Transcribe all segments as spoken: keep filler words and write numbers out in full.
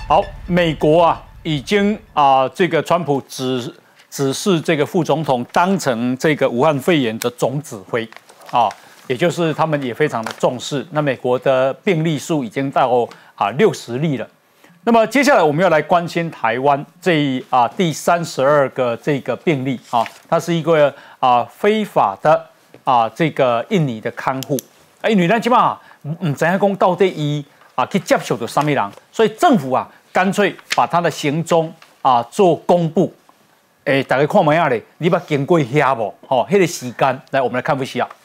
好，美国啊，已经啊、呃，这个川普指指示这个副总统当成这个武汉肺炎的总指挥啊，也就是他们也非常的重视。那美国的病例数已经到啊六十例了。那么接下来我们要来关心台湾这啊第三十二个这个病例啊，它是一个啊非法的啊这个印尼的看护，啊，因为咱起码唔知影讲到底伊啊去接受到什么人，所以政府啊干脆把他的行踪啊做公布。诶，大家看咩啊咧？你捌经过遐无？吼，迄个时间，来我们来看一下。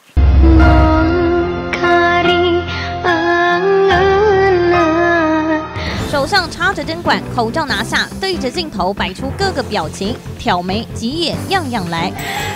手上插着针管，口罩拿下，对着镜头摆出各个表情，挑眉、挤眼，样样来。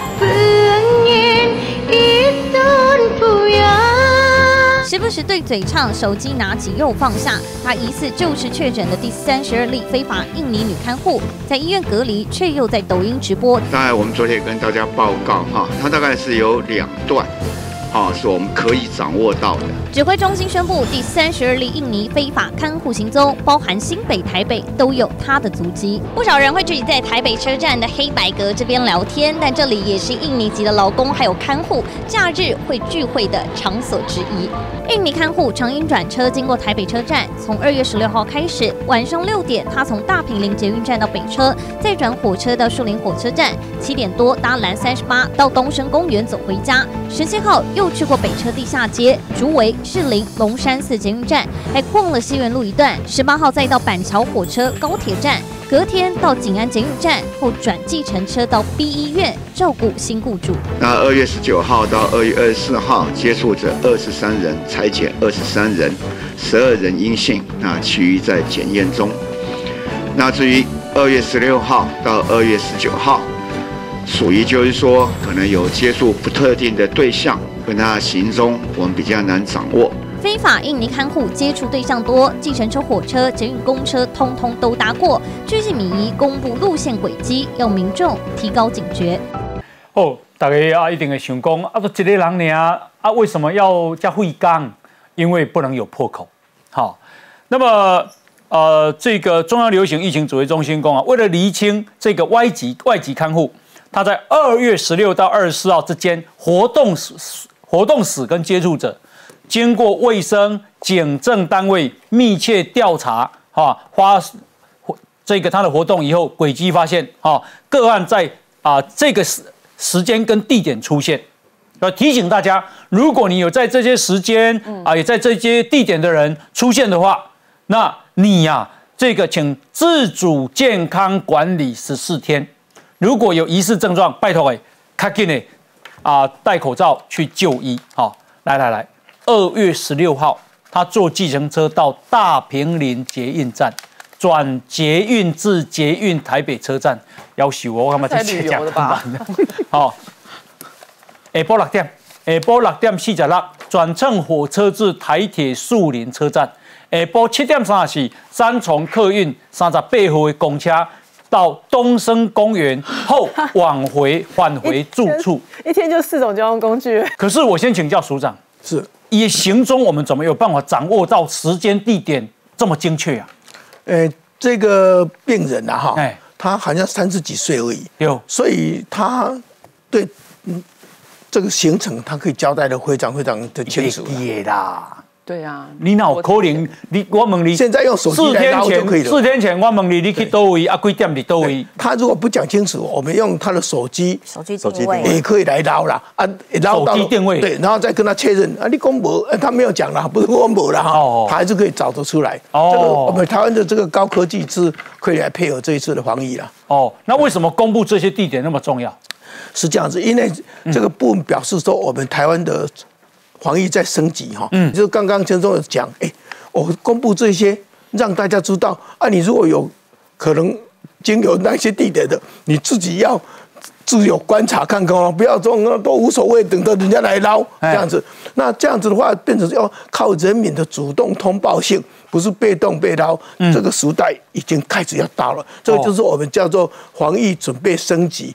时不时对嘴唱，手机拿起又放下。他疑似就是确诊的第三十二例非法印尼女看护，在医院隔离，却又在抖音直播。 当然，我们昨天也跟大家报告哈，它大概是有两段。啊，是我们可以掌握到的。 指挥中心宣布，第三十二例印尼非法看护行踪，包含新北、台北都有他的足迹。不少人会聚集在台北车站的黑白阁这边聊天，但这里也是印尼籍的劳工还有看护假日会聚会的场所之一。印尼看护长鹰转车经过台北车站，从二月十六号开始，晚上六点，他从大坪林捷运站到北车，再转火车到树林火车站，七点多搭蓝三十八到东升公园走回家。十七号又。又去过北车地下街、竹围、士林、龙山寺捷运站，还逛了西园路一段。十八号再到板桥火车高铁站，隔天到景安捷运站后转计程车到 B 医院照顾新雇主。 那二月十九号到二月二十四号接触者二十三人，裁检二十三人，十二人阴性，那其余在检验中。那至于二月十六号到二月十九号，属于就是说可能有接触不特定的对象。跟他的行踪，我们比较难掌握。 非法印尼看护接触对象多，计程车、火车、捷运、公车，通通都搭过。据信民仪公布路线轨迹，要民众提高警觉。 哦，大家啊一定会想讲，啊，都一个人尔，啊，为什么要加费工？因为不能有破口。好，那么呃，这个中央流行疫情指挥中心讲啊，为了厘清这个外籍外籍看护，他在二月十六到二十四号之间活动史。活动史跟接触者，经过卫生警政单位密切调查，哈，花这个他的活动以后轨迹发现，哈，个案在啊这个时时间跟地点出现，要提醒大家，如果你有在这些时间啊，也在这些地点的人出现的话，那你呀、啊，这个请自主健康管理十四天，如果有疑似症状，拜托哎，赶紧的。啊，戴口罩去就医。好、哦，来来来，二月十六号，他坐计程车到大坪林捷运站，转捷运至捷运台北车站，要求我干嘛去旅游的吧？好，下晡六点，下晡六点四十六，转乘火车至台铁树林车站。下晡七点三十四，三重客运三十八号的公车。到东升公园后往回返回住处， 一天就四种交通工具。 可是我先请教署长， 是以行踪我们怎么有办法掌握到时间地点这么精确啊？ 呃，这个病人啊，哈， 哎， 他好像三十几岁而已， 有， 所以他对嗯这个行程他可以交代的非常非常的清楚啦。 对啊， 你哪有可能？你我问你， 现在用手机来捞就可以了。 四天前我问你，你去多位啊？几点你多位？ 他如果不讲清楚，我们用他的手机， 手机定位也可以来捞啦啊， 捞到手机定位对，然后再跟他确认啊，你公博，他没有讲啦，不是公博啦哈，哦、他还是可以找得出来。哦，这个我们台湾的这个高科技是可以来配合这一次的防疫啦。 哦，那为什么公布这些地点那么重要？ 是这样子，因为这个部分表示说我们台湾的。防疫在升级哈，嗯，就是刚刚陈总有讲，哎，我公布这些让大家知道啊，你如果有可能经由那些地点的，你自己要自由观察看看哦，不要说都无所谓，等着人家来捞这样子。那这样子的话，变成要靠人民的主动通报性，不是被动被捞。嗯、这个时代已经开始要到了，这个就是我们叫做防疫准备升级。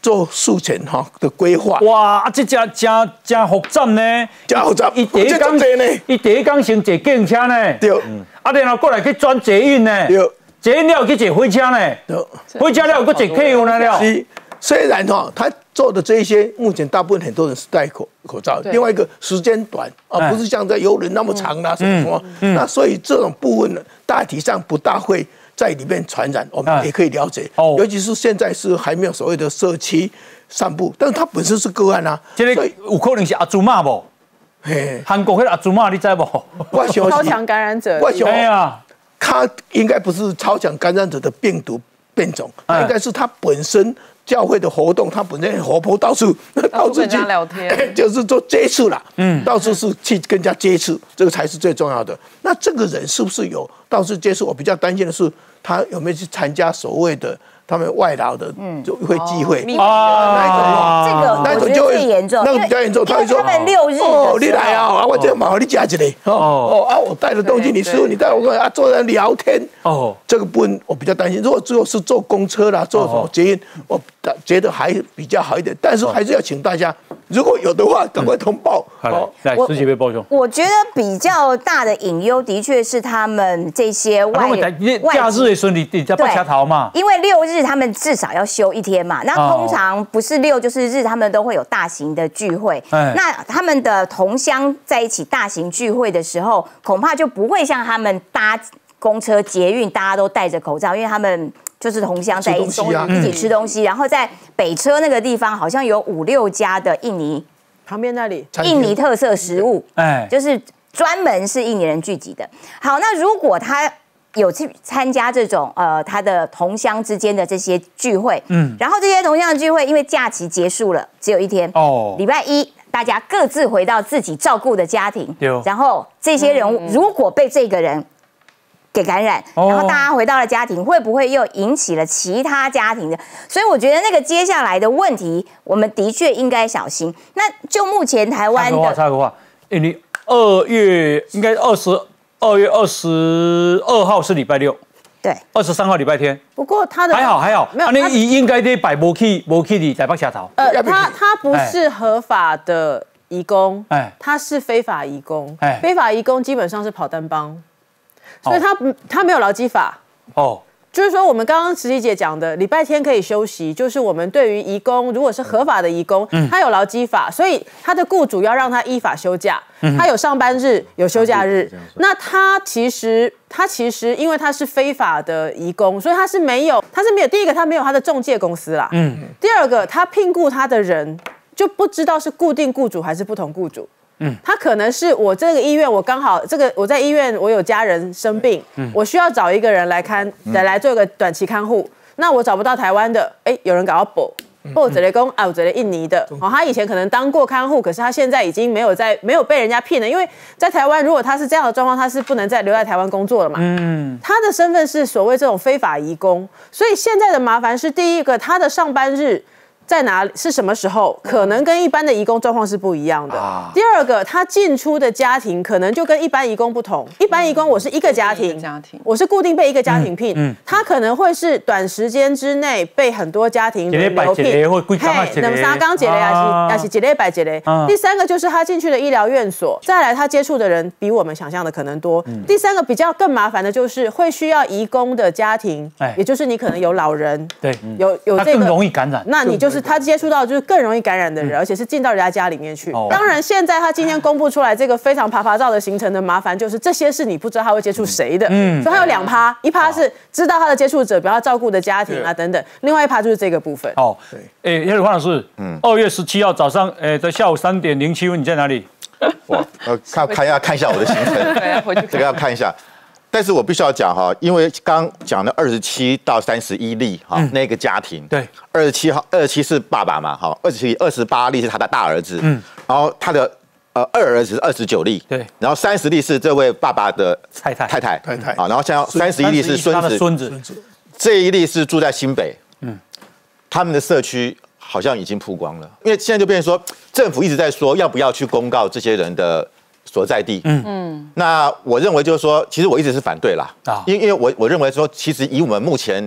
做术前哈的规划。 哇，这真真真复杂呢， 真复杂， 伊第一工呢， 伊第一工先坐警车呢， 对， 啊，然后过来去转捷运呢， 对， 捷运了去坐火车呢，火车了去坐客运了了。 是，虽然哈他做的这一些，目前大部分很多人是戴口口罩，另外一个时间短啊，不是像在游轮那么长啦什么什么，那所以这种部分呢，大体上不大会在里面传染，我们也可以了解。尤其是现在是还没有所谓的社区散布，但是它本身是个案啊。 这个有可能是阿祖玛不？韩国那个阿祖玛你知不？ 我想超强感染者。 我想， 哎呀， 它应该不是超强感染者的病毒变种，它应该是它本身教会的活动，它本身很活泼，到处到处去聊天， 就是做接触啦。嗯，到处是去跟人家接触，这个才是最重要的。那这个人是不是有到处接触？我比较担心的是，他有没有去参加所谓的他们外劳的就会聚会啊？这个那种就会最严重， 那个比较严重。他会说他们六日哦，你来啊，我这毛你夹起来哦哦啊，我带的东西你吃，你带我啊，坐在聊天哦，这个部分我比较担心。如果只有是坐公车啦，坐什么捷运，我觉得还比较好一点。但是还是要请大家，如果有的话，赶快通报。 好，来司机被报充。 我觉得比较大的隐忧，的确是他们这些外外假日的时候，你你在北桥头嘛？ 因为六日他们至少要休一天嘛。那通常不是六就是日，他们都会有大型的聚会。那他们的同乡在一起大型聚会的时候，恐怕就不会像他们搭公车、捷运，大家都戴着口罩，因为他们就是同乡在一起一起吃东西。然后在北车那个地方，好像有五六家的印尼旁边那里印尼特色食物，哎，就是专门是印尼人聚集的。好，那如果他有去参加这种呃他的同乡之间的这些聚会，嗯，然后这些同乡的聚会因为假期结束了，只有一天哦，礼拜一大家各自回到自己照顾的家庭，然后这些人物如果被这个人给感染，然后大家回到了家庭，会不会又引起了其他家庭的？所以我觉得那个接下来的问题，我们的确应该小心。那就目前台湾的， 插个话，因为二月应该二十二月二十二号是礼拜六， 对， 二十三号礼拜天。 不过他的还好还好， 没有， 那你应该得摆无去无去的台北桥头。 呃，他他不是合法的移工，哎，他是非法移工，哎，非法移工基本上是跑单帮。所以他他没有劳基法哦，就是说我们刚刚慈禧姐讲的，礼拜天可以休息，就是我们对于移工，如果是合法的移工，嗯、他有劳基法，所以他的雇主要让他依法休假，嗯、他有上班日，有休假日。那他其实他其实因为他是非法的移工，所以他是没有他是没有第一个他没有他的中介公司啦，嗯，第二个他聘雇他的人就不知道是固定雇主还是不同雇主。嗯，他可能是我这个医院，我刚好这个我在医院，我有家人生病，嗯、我需要找一个人来看，来来做一个短期看护。那我找不到台湾的，哎，有人搞到补，或者雷公啊，我觉得印尼的，哦，他以前可能当过看护，可是他现在已经没有在没有被人家聘了，因为在台湾，如果他是这样的状况，他是不能再留在台湾工作了嘛。嗯，他的身份是所谓这种非法移工，所以现在的麻烦是第一个，他的上班日在哪里？是什么时候？可能跟一般的移工状况是不一样的。啊、第二个，他进出的家庭可能就跟一般移工不同。一般移工我是一个家庭，家庭我是固定被一个家庭聘，嗯嗯、他可能会是短时间之内被很多家庭轮流聘。嘿，那么三刚节嘞，还是还是节嘞百节嘞。第三个就是他进去的医疗院所，再来他接触的人比我们想象的可能多。嗯、第三个比较更麻烦的就是会需要移工的家庭，哎、也就是你可能有老人，对，有有这个更容易感染， 那你就是他接触到就是更容易感染的人，嗯、而且是进到人家家里面去。哦、当然，现在他今天公布出来这个非常爬爬照的行程的麻烦，就是这些是你不知道他会接触谁的。嗯，所以他有两趴，一趴是知道他的接触者，比如他照顾的家庭啊等等，另外一趴就是这个部分。 哦，对，哎，叶黄老师，嗯，二月十七号早上，哎，在下午三点零七分，你在哪里？ 哇，呃，看看一下看一下我的行程，对，回去这个要看一下。但是我必须要讲哈，因为刚讲的二十七到三十一例哈，嗯、那个家庭，对，二十七号二十七是爸爸嘛，哈，二十七二十八例是他的大儿子，嗯，然后他的呃二儿子是二十九例，对，然后三十例是这位爸爸的太太太太太太，啊，然后像三十一例是孙子孙子，这一例是住在新北，嗯，他们的社区好像已经曝光了，因为现在就变成说政府一直在说要不要去公告这些人的所在地，嗯嗯，那我认为就是说，其实我一直是反对啦，啊，因因为我我认为说，其实以我们目前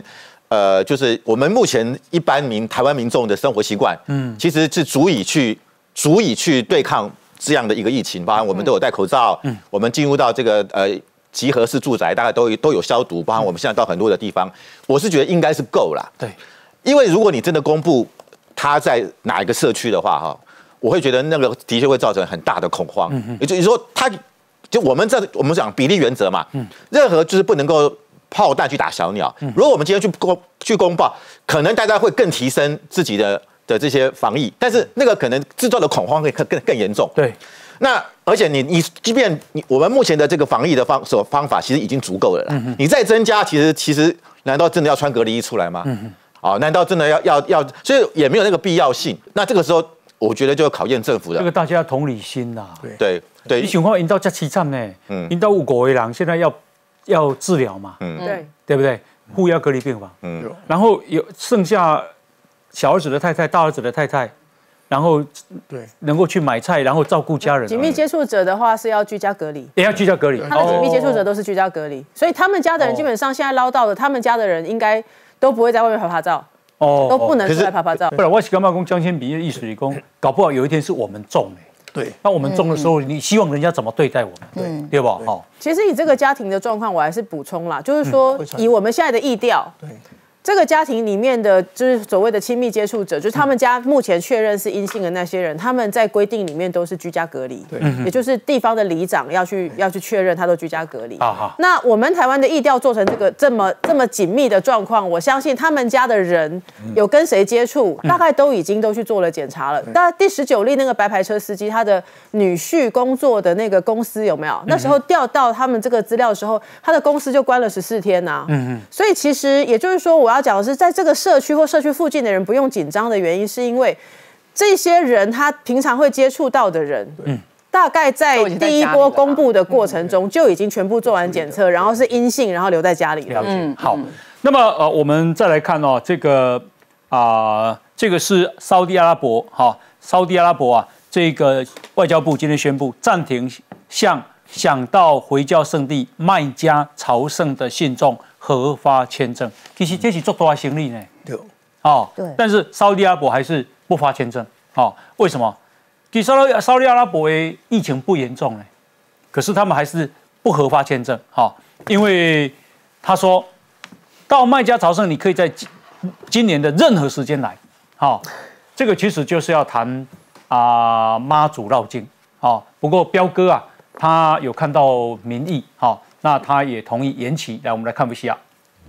呃，就是我们目前一般民台湾民众的生活习惯，嗯，其实是足以去足以去对抗这样的一个疫情，包含我们都有戴口罩，嗯，我们进入到这个呃集合式住宅，大概都有都有消毒，包含我们现在到很多的地方，我是觉得应该是够啦， 对， 因为如果你真的公布他在哪一个社区的话，哈，我会觉得那个的确会造成很大的恐慌，嗯，也就是说他。就我们这我们讲比例原则嘛，嗯，任何就是不能够炮弹去打小鸟。嗯，如果我们今天去公去公报，可能大家会更提升自己的的这些防疫，但是那个可能制造的恐慌会更更更严重。 对， 那而且你你即便你我们目前的这个防疫的方所方法其实已经足够了啦，嗯，你再增加，其实其实难道真的要穿隔离衣出来吗？嗯啊，难道真的要要要？所以也没有那个必要性。那这个时候，我觉得就考验政府的这个大家同理心呐， 对对。对， 你想看引到这凄惨呢？嗯，引到五个为狼，现在要要治疗嘛？嗯， 对， 对不对？护要隔离病房，嗯，然后有剩下小儿子的太太、大儿子的太太，然后对能够去买菜，然后照顾家人。 紧密接触者的话是要居家隔离， 也要居家隔离。 他的紧密接触者都是居家隔离，所以他们家的人基本上现在捞到的，他们家的人应该都不会在外面拍拍照。哦，都不能出来拍拍照。 不然我是干嘛讲江千比的意思是讲，搞不好有一天是我们中哎。 对， 那我们中的时候，你希望人家怎么对待我们？对，对吧？好， 其实以这个家庭的状况，我还是补充啦，就是说，以我们现在的疫调，对。这个家庭里面的，就是所谓的亲密接触者，就是他们家目前确认是阴性的那些人，他们在规定里面都是居家隔离，对，也就是地方的里长要去要去确认他都居家隔离。啊那我们台湾的疫调做成这个这么这么紧密的状况，我相信他们家的人有跟谁接触，大概都已经都去做了检查了。大概第十九例那个白牌车司机，他的女婿工作的那个公司有没有？那时候调到他们这个资料的时候，他的公司就关了十四天呐、啊。嗯嗯。所以其实也就是说，我要。要讲的是，在这个社区或社区附近的人不用紧张的原因，是因为这些人他平常会接触到的人，嗯，大概在第一波公布的过程中就已经全部做完检测，然后是阴性，然后留在家里了。 嗯，好。那么呃，我们再来看哦，这个啊、呃，这个是沙地阿拉伯，哈、哦，沙地阿拉伯啊，这个外交部今天宣布暂停向想到回教圣地麦加朝圣的信众核发签证，其实这是做大行李呢。对，哦，对。但是沙特阿拉伯还是不发签证，哦，为什么？其实沙特沙特阿拉伯的疫情不严重呢，可是他们还是不核发签证，哈、哦，因为他说到麦加朝圣，你可以在今年的任何时间来，好、哦，这个其实就是要谈啊妈祖绕境，好、哦，不过彪哥啊。他有看到民意，好，那他也同意延期。来，我们来看一下。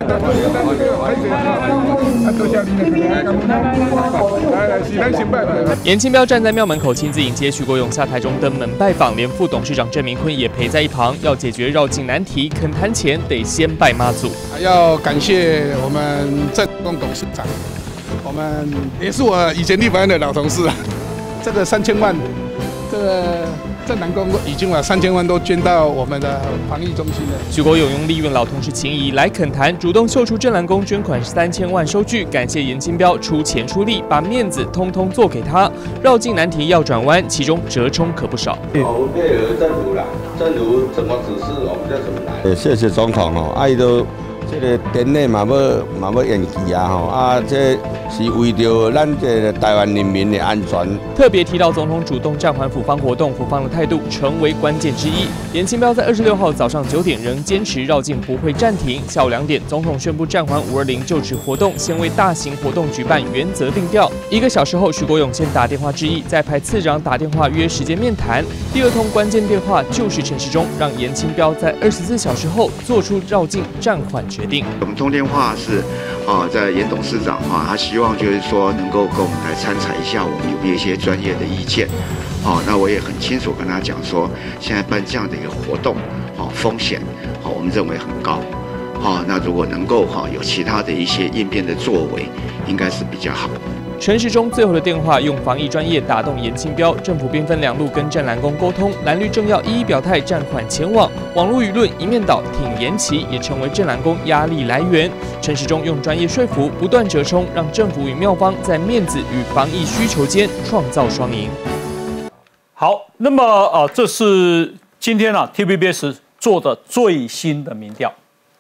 严清标站在庙门口亲自迎接徐国勇下台中登门拜访，连副董事长郑明坤也陪在一旁。要解决绕境难题，恳谈前得先拜妈祖。 要感谢我们郑公董事长，我们也是我以前立法院的老同事啊。这个三千万，这个。郑南宫已经把三千万都捐到我们的防疫中心了。 徐国勇用利用老同事情谊来恳谈，主动秀出郑南宫捐款三千万收据，感谢严金标出钱出力，把面子通通做给他。绕境难题要转弯，其中折冲可不少。 配合政府啦，政府怎么指示我们就怎么来。 谢谢总统哦，啊伊都这个典礼嘛要嘛要延期啊吼，啊这。是为着咱这个台湾人民的安全。 特别提到总统主动暂缓府方活动，府方的态度成为关键之一。严清标在二十六号早上九点仍坚持绕境不会暂停。下午两点，总统宣布暂缓五二零就职活动，先为大型活动举办原则定调。一个小时后，徐国勇先打电话致意，再派次长打电话约时间面谈。第二通关键电话就是陈时中，让严清标在二十四小时后做出绕境暂缓决定。 我们通电话是啊，在严董事长哈，他希望就是说能够跟我们来参采一下，我们有没有一些专业的意见。好，那我也很清楚跟他讲说，现在办这样的一个活动，好风险，好我们认为很高。好，那如果能够哈有其他的一些应变的作为，应该是比较好。 陈时中最后的电话用防疫专业打动严清标，政府兵分两路跟郑南宫沟通，蓝绿正要一一表态暂缓前往，网络舆论一面倒挺延期，也成为郑南宫压力来源。陈时中用专业说服，不断折冲，让政府与庙方在面子与防疫需求间创造双赢。 好，那么呃，这是今天啊 T V B S 做的最新的民调。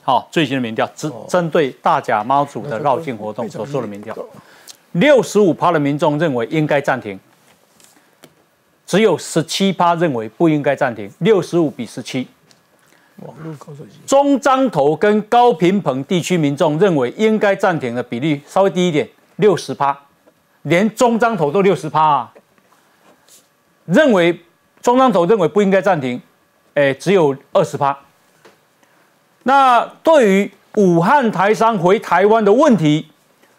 好，最新的民调针针对大甲妈祖的绕境活动所做的民调，六十五趴的民众认为应该暂停，只有十七趴认为不应该暂停，六十五比十七。中彰投跟高屏澎地区民众认为应该暂停的比例稍微低一点，六十趴，连中彰投都六十趴啊。认为中彰投认为不应该暂停，哎，只有二十趴。那对于武汉台商回台湾的问题，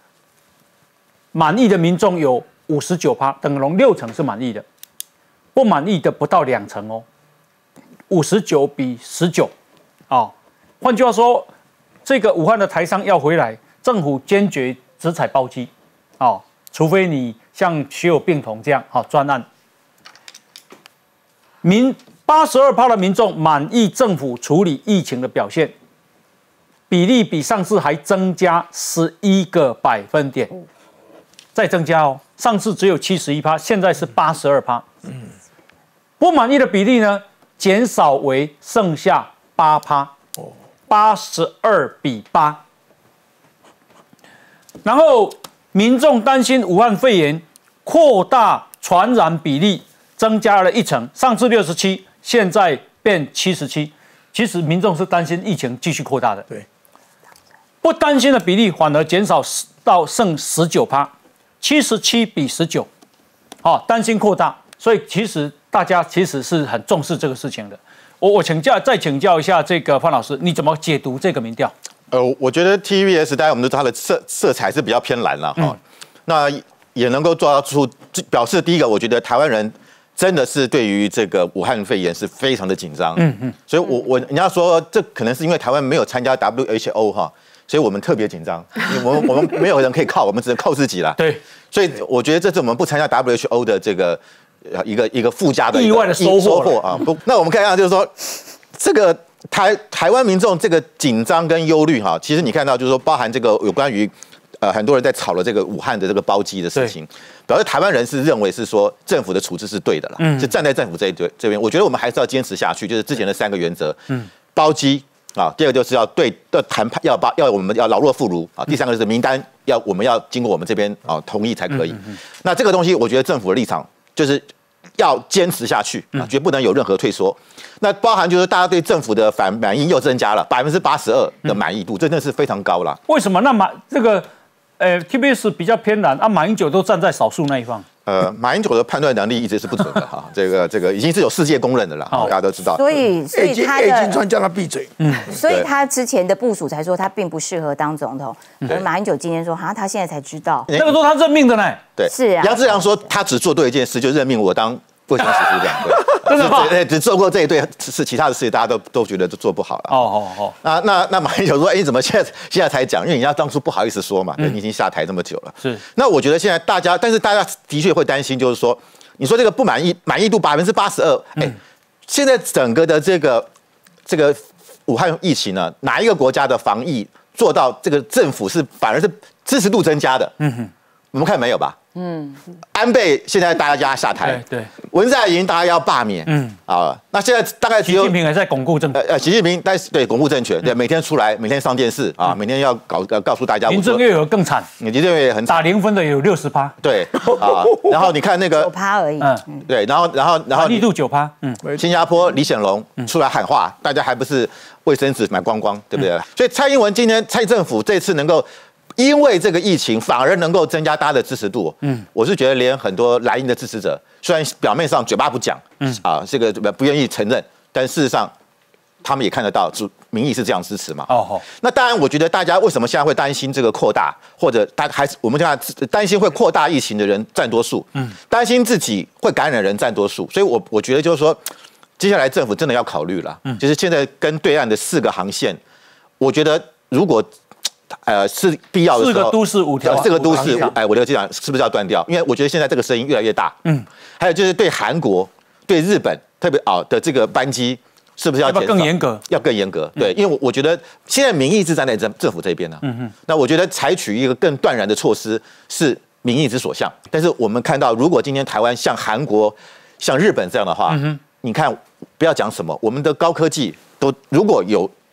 满意的民众有五十九趴，等同六成是满意的，不满意的不到两成哦。五十九比十九，啊，换句话说，这个武汉的台商要回来，政府坚决只采包机，啊，除非你像血友病童这样，啊，专案。民八十二趴的民众满意政府处理疫情的表现，比例比上次还增加十一个百分点，再增加哦，上次只有七十一趴，现在是八十二趴。不满意的比例呢？减少为剩下八趴，八十二比八。然后民众担心武汉肺炎扩大传染比例增加了一成，上次六十七，现在变七十七。其实民众是担心疫情继续扩大的，对。不担心的比例反而减少到剩十九趴，七十七比十九，好，担心扩大，所以其实。大家其实是很重视这个事情的。我我请教，再请教一下这个范老师，你怎么解读这个民调？ 呃，我觉得 T V S 大家我们都知道它的色色彩是比较偏蓝了哈、嗯，那也能够做到出表示第一个，我觉得台湾人真的是对于这个武汉肺炎是非常的紧张，嗯嗯，所以我我人家说这可能是因为台湾没有参加 W H O 哈，所以我们特别紧张，因为我们我们没有人可以靠，我们只能靠自己啦。 对， 所以我觉得这次我们不参加 W H O 的这个。一个一个附加的意外的收获啊！不，那我们看一下，就是说，这个台台湾民众这个紧张跟忧虑哈，其实你看到就是说，包含这个有关于呃很多人在吵了这个武汉的这个包机的事情，表示台湾人是认为是说政府的处置是对的了，嗯，是站在政府这一对这边。我觉得我们还是要坚持下去，就是之前的三个原则，嗯，包机啊，第二个就是要对的谈判要把要我们要老弱妇孺啊，第三个就是名单要我们要经过我们这边啊同意才可以。那这个东西，我觉得政府的立场。就是要坚持下去啊，绝不能有任何退缩。那包含就是大家对政府的反满意又增加了百分之八十二的满意度，真的是非常高啦。 为什么？那马这个呃 T B S 比较偏蓝啊，马英九都站在少数那一方。 呃，马英九的判断能力一直是不准的哈，这个这个已经是有世界公认的了，大家都知道。 所以，所以他的金川叫他闭嘴。 嗯，所以他之前的部署才说他并不适合当总统，而马英九今天说，哈，他现在才知道， 那个时候他任命的呢。 对， 是啊。 杨志良说他只做对一件事，就任命我当卫生司司长。真的吗？对，只做过这一对是其他的事情，大家都都觉得都做不好了。哦哦哦。那那那马英九说，哎，你怎么现在现在才讲？因为人家当初不好意思说嘛，你已经下台这么久了。 是。 那我觉得现在大家，但是大家的确会担心，就是说，你说这个不满意满意度百分之八十二，哎，现在整个的这个这个武汉疫情呢，哪一个国家的防疫做到这个政府是反而是支持度增加的？嗯哼，我们看没有吧？嗯，安倍现在大家下台， 对，对文在寅大家要罢免，嗯啊，那现在大概习近平还在巩固政权， 呃，习近平在对巩固政权，对，每天出来，每天上电视啊，每天要搞要告诉大家， 林郑月娥更惨， 林郑月娥很打零分的有六十趴， 对啊，然后你看那个九趴而已， 嗯，对，然后然后然后力度九趴，嗯， 新加坡李显龙出来喊话，大家还不是卫生纸买光光，对不对？所以蔡英文今天蔡政府这次能够。因为这个疫情，反而能够增加大家的支持度。嗯，我是觉得连很多蓝营的支持者，虽然表面上嘴巴不讲，嗯啊，这个不愿意承认，但事实上他们也看得到，民意是这样支持嘛。哦哦。那当然，我觉得大家为什么现在会担心这个扩大，或者大还是我们现在担心会扩大疫情的人占多数，嗯，担心自己会感染人占多数，所以我我觉得就是说，接下来政府真的要考虑了，嗯，就是现在跟对岸的四个航线，我觉得如果。呃，是必要的时候， 四个都市五条， 四个都市，哎，我的这样是不是要断掉？因为我觉得现在这个声音越来越大。嗯，还有就是对韩国、对日本特别啊的这个班机，是不是要要更严格？ 要更严格。对，因为我我觉得现在民意是站在政政府这边呢。嗯嗯。那我觉得采取一个更断然的措施是民意之所向。但是我们看到，如果今天台湾像韩国、像日本这样的话，嗯、你看不要讲什么，我们的高科技都如果有。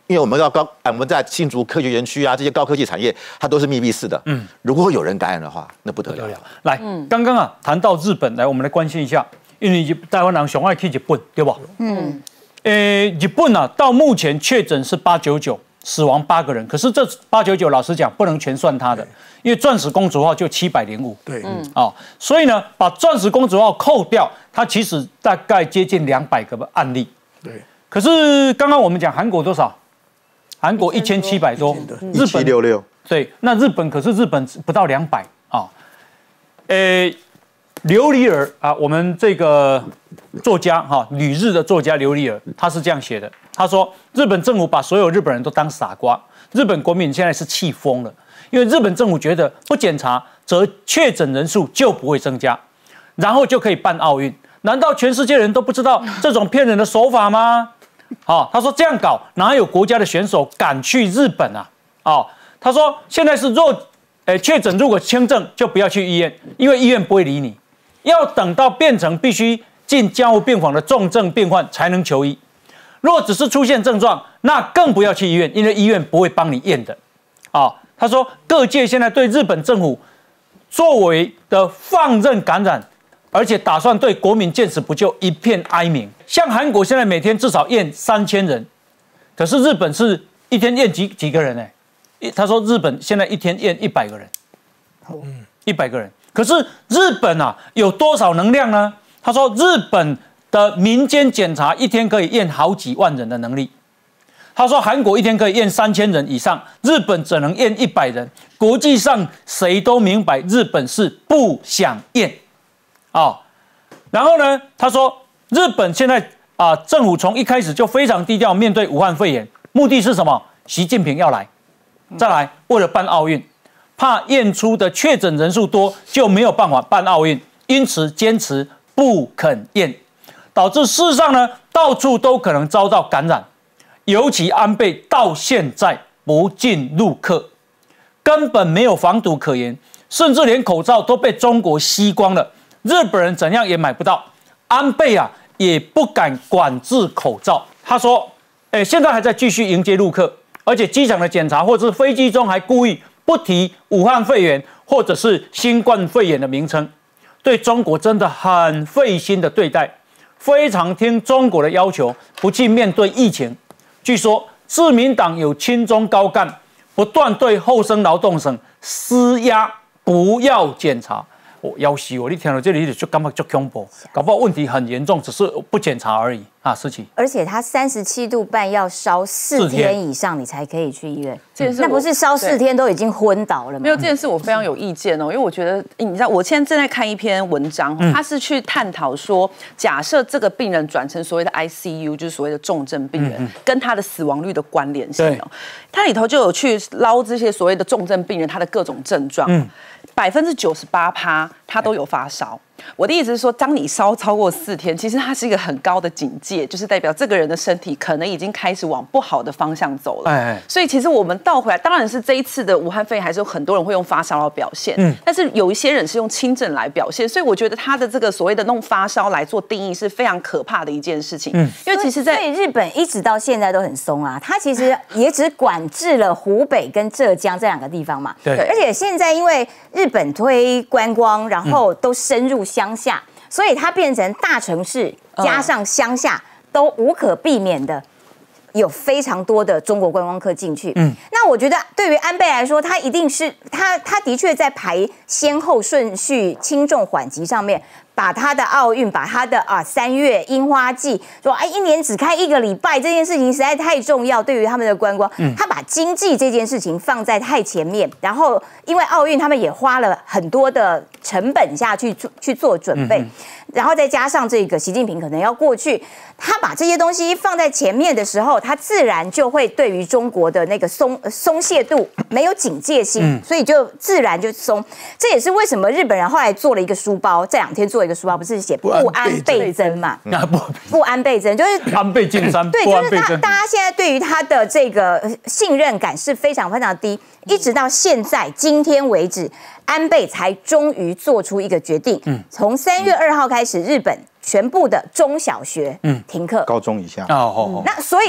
因为我们要高，我们在新竹科学园区啊，这些高科技产业，它都是密闭式的。嗯，如果有人感染的话，那不得了。 来，刚刚啊谈到日本，来我们来关心一下，因为台湾人想爱去日本，对吧？嗯，呃，日本啊，到目前确诊是八九九，死亡八个人，可是这八九九老实讲不能全算他的，因为钻石公主号就七百零五。对，嗯，啊，所以呢，把钻石公主号扣掉，它其实大概接近两百个案例。对，可是刚刚我们讲韩国多少？韩国一千七百多， 日本六六， 对，那日本可是日本不到两百啊。呃，琉璃儿啊，我们这个作家哈，旅日的作家琉璃儿，他是这样写的，他说日本政府把所有日本人都当傻瓜，日本国民现在是气疯了，因为日本政府觉得不检查，则确诊人数就不会增加，然后就可以办奥运。难道全世界人都不知道这种骗人的手法吗？哦，他说这样搞哪有国家的选手敢去日本啊？哦，他说现在是若，呃，确诊如果轻症就不要去医院，因为医院不会理你，要等到变成必须进加护病房的重症病患才能求医。若只是出现症状，那更不要去医院，因为医院不会帮你验的。啊、哦，他说各界现在对日本政府作为的放任感染。而且打算对国民见死不救，一片哀鸣。像韩国现在每天至少验三千人，可是日本是一天验几几个人呢？他说日本现在一天验一百个人，嗯，一百个人。可是日本啊有多少能量呢？他说日本的民间检查一天可以验好几万人的能力。他说韩国一天可以验三千人以上，日本只能验一百人。国际上谁都明白，日本是不想验。哦，然后呢？他说，日本现在啊、呃，政府从一开始就非常低调面对武汉肺炎，目的是什么？习近平要来，再来，为了办奥运，怕验出的确诊人数多就没有办法办奥运，因此坚持不肯验，导致事实上呢，到处都可能遭到感染，尤其安倍到现在不进入客，根本没有防毒可言，甚至连口罩都被中国吸光了。日本人怎样也买不到，安倍啊也不敢管制口罩。他说：“哎，现在还在继续迎接陆客，而且机场的检查或者是飞机中还故意不提武汉肺炎或者是新冠肺炎的名称，对中国真的很费心的对待，非常听中国的要求，不去面对疫情。据说自民党有亲中高干不断对厚生劳动省施压，不要检查。”我要死我！你听到这里就感觉就恐怖，搞不好问题很严重，只是不检查而已啊，事情。 而且他三十七度半要烧四天以上，你才可以去医院。嗯、那不是烧四天都已经昏倒了吗？ 没有这件事，我非常有意见哦，因为我觉得你知道，我现在正在看一篇文章，他是去探讨说，假设这个病人转成所谓的 I C U， 就是所谓的重症病人，嗯、跟他的死亡率的关联性哦，它里头就有去捞这些所谓的重症病人他的各种症状。嗯百分之九十八趴，他都有发烧。我的意思是说，当你烧超过四天，其实它是一个很高的警戒，就是代表这个人的身体可能已经开始往不好的方向走了。哎，所以其实我们倒回来，当然是这一次的武汉肺炎，还是有很多人会用发烧来表现。嗯，但是有一些人是用轻症来表现，所以我觉得他的这个所谓的弄发烧来做定义是非常可怕的一件事情。嗯，因为其实在， 在日本一直到现在都很松啊，他其实也只管制了湖北跟浙江这两个地方嘛。对，而且现在因为日本推观光，然后都深入乡下。所以它变成大城市加上乡下都无可避免的有非常多的中国观光客进去。嗯，那我觉得对于安倍来说，他一定是他他的确在排先后顺序轻重缓急上面，把他的奥运，把他的啊三月樱花季，说哎一年只开一个礼拜这件事情实在太重要，对于他们的观光，嗯、他把经济这件事情放在太前面，然后因为奥运他们也花了很多的成本下去去做准备。嗯然后再加上这个习近平可能要过去，他把这些东西放在前面的时候，他自然就会对于中国的那个松松懈度没有警戒心，嗯、所以就自然就松。这也是为什么日本人后来做了一个书包，这两天做一个书包，不是写不安倍增嘛？不不安倍增就是安倍晋三， 对，就是他大家现在对于他的这个信任感是非常非常低，一直到现在今天为止。安倍才终于做出一个决定，嗯，从三月二号开始，日本全部的中小学嗯停课， 高中以下哦，那所以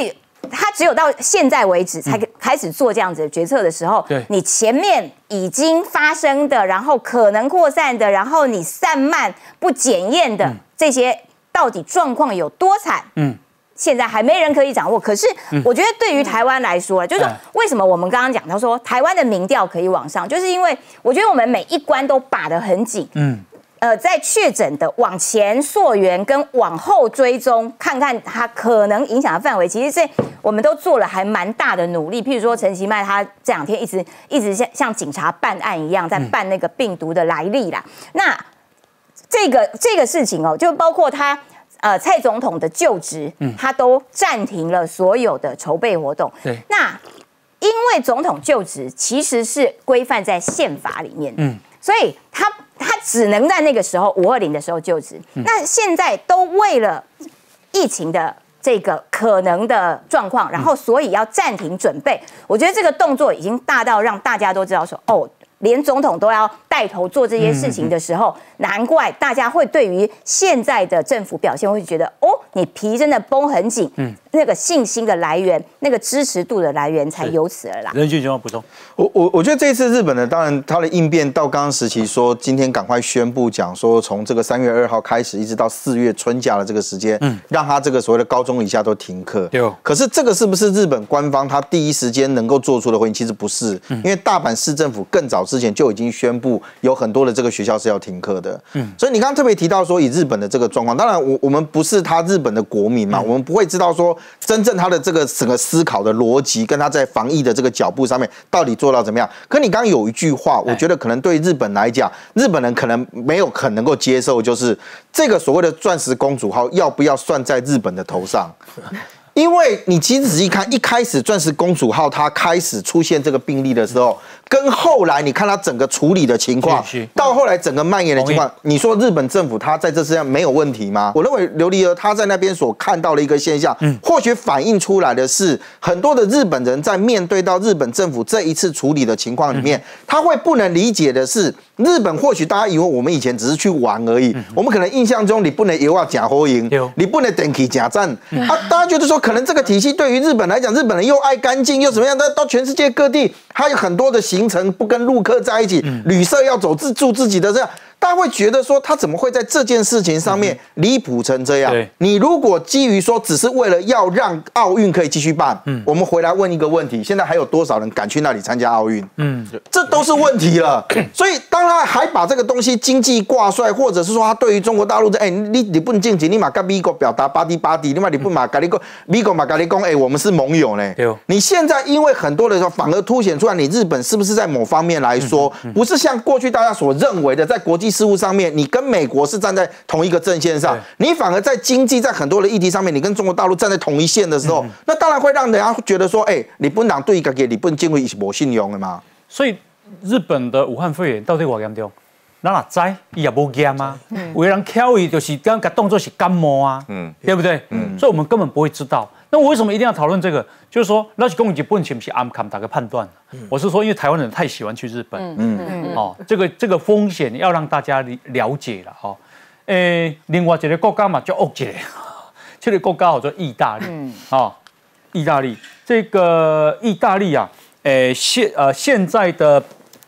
他只有到现在为止才开始做这样子的决策的时候， 对， 你前面已经发生的，然后可能扩散的，然后你散漫不检验的、嗯、这些，到底状况有多惨？嗯。现在还没人可以掌握，可是我觉得对于台湾来说，就是为什么我们刚刚讲到说台湾的民调可以往上，就是因为我觉得我们每一关都把得很紧，嗯，呃，在确诊的往前溯源跟往后追踪，看看它可能影响的范围，其实是我们都做了还蛮大的努力。譬如说陈其迈他这两天一直一直像像警察办案一样，在办那个病毒的来历啦。那这个这个事情哦，就包括他。呃，蔡总统的就职，嗯，他都暂停了所有的筹备活动。 对， 那因为总统就职其实是规范在宪法里面的，嗯，所以他他只能在那个时候五二零的时候就职。嗯、那现在都为了疫情的这个可能的状况，然后所以要暂停准备。我觉得这个动作已经大到让大家都知道说，哦。连总统都要带头做这些事情的时候，嗯、难怪大家会对于现在的政府表现会觉得，哦，你皮真的绷很紧，嗯，那个信心的来源，那个支持度的来源才由此而来。 任俊雄要补充， 我我我觉得这次日本呢，当然他的应变到刚刚时期说，今天赶快宣布讲说，从这个三月二号开始，一直到四月春假的这个时间，嗯，让他这个所谓的高中以下都停课。 对。 可是这个是不是日本官方他第一时间能够做出的回应？其实不是，嗯、因为大阪市政府更早之前就已经宣布有很多的这个学校是要停课的，嗯，所以你刚刚特别提到说以日本的这个状况，当然我我们不是他日本的国民嘛，嗯、我们不会知道说真正他的这个整个思考的逻辑跟他在防疫的这个脚步上面到底做到怎么样。可你刚刚有一句话，我觉得可能对日本来讲，日本人可能没有很能够接受，就是这个所谓的钻石公主号要不要算在日本的头上？因为你其实仔细看，一开始钻石公主号它开始出现这个病例的时候，跟后来你看它整个处理的情况，到后来整个蔓延的情况，你说日本政府它在这世上没有问题吗？我认为琉璃儿他在那边所看到的一个现象，嗯，或许反映出来的是很多的日本人在面对到日本政府这一次处理的情况里面，他会不能理解的是，日本或许大家以为我们以前只是去玩而已，我们可能印象中你不能油啊假火营，你不能电气假战啊，大家觉得说。可能这个体系对于日本来讲，日本人又爱干净又怎么样？但到全世界各地，还有很多的行程不跟陆客在一起，嗯、旅社要走自助自己的这样。大家会觉得说，他怎么会在这件事情上面离谱成这样？你如果基于说只是为了要让奥运可以继续办，嗯，我们回来问一个问题：现在还有多少人敢去那里参加奥运？嗯，这都是问题了。所以，当他还把这个东西经济挂帅，或者是说他对于中国大陆的，哎、欸，你你不晋级，你马跟美国表达巴蒂巴蒂，另外你不马跟你讲，美国马跟你讲，哎，我们是盟友呢。你现在因为很多的时候，反而凸显出来，你日本是不是在某方面来说，不是像过去大家所认为的，在国际事务上面，你跟美国是站在同一个阵线上，你反而在经济在很多的议题上面，你跟中国大陆站在同一线的时候，嗯、那当然会让人家觉得说，哎、欸，日本人对自己日本政府是没信用的嘛。 所以日本的武汉肺炎到底多严重？咱哪知？伊也无验啊。嗯、有的人挑伊就是刚刚当作是感冒啊，嗯，对不对？嗯，所以我们根本不会知道。那我为什么一定要讨论这个？就是说，那是公日本是不是暗砍打个判断？嗯、我是说，因为台湾人太喜欢去日本，嗯嗯哦，这个这个风险要让大家了解了哈。诶，另外一个国家嘛叫恶一个，这个国家叫做意大利，嗯，哦，意大利这个意大利啊，诶现呃现在的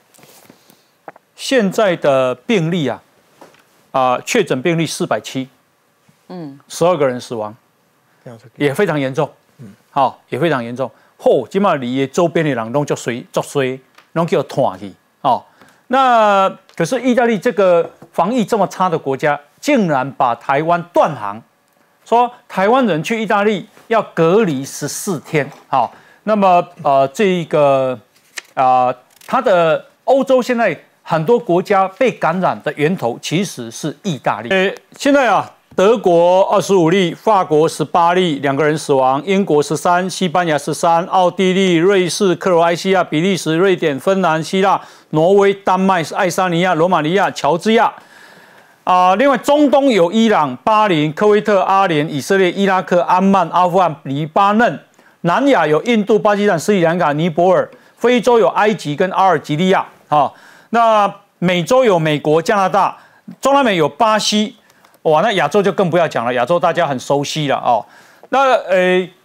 现在的病例啊，啊、呃、确诊病例四百七，嗯，十二个人死亡。也非常严重，嗯，好、哦，也非常严重。后起码你周边的人都叫衰，叫衰，拢叫拖去，哦。那可是意大利这个防疫这么差的国家，竟然把台湾断航，说台湾人去意大利要隔离十四天，好、哦。那么呃，这一个啊、呃，它的欧洲现在很多国家被感染的源头其实是意大利。呃，现在啊。德国二十五例，法国十八例，两个人死亡；英国十三，西班牙十三，奥地利、瑞士、克罗埃西亚、比利时、瑞典、芬兰、希腊、挪威、丹麦、爱沙尼亚、罗马尼亚、乔治亚。啊、呃，另外中东有伊朗、巴林、科威特、阿联、以色列、伊拉克、阿曼、阿富汗、黎巴嫩；南亚有印度、巴基斯坦、斯里兰卡、尼泊尔；非洲有埃及跟阿尔及利亚。好、哦，那美洲有美国、加拿大；中南美有巴西。哇，那亚洲就更不要讲了，亚洲大家很熟悉了哦。那呃，